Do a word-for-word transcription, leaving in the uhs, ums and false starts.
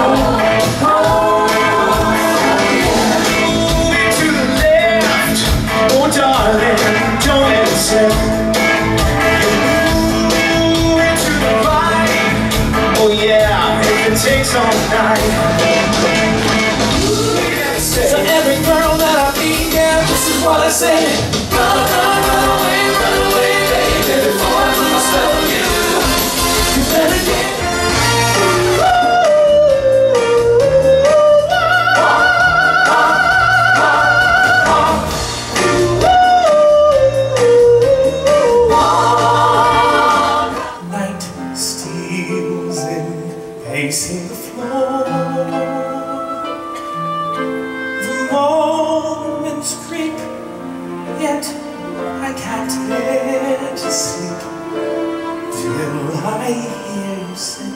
To the left, oh darling, don't accept. To the right, oh yeah, if it takes all night. So every girl that I meet, yeah, this is what I say. Run, run, run away, run away, baby, before I lose myself on you. You better get night steals in, pacing the floor. The moments creep, yet I can't get to sleep till I hear you say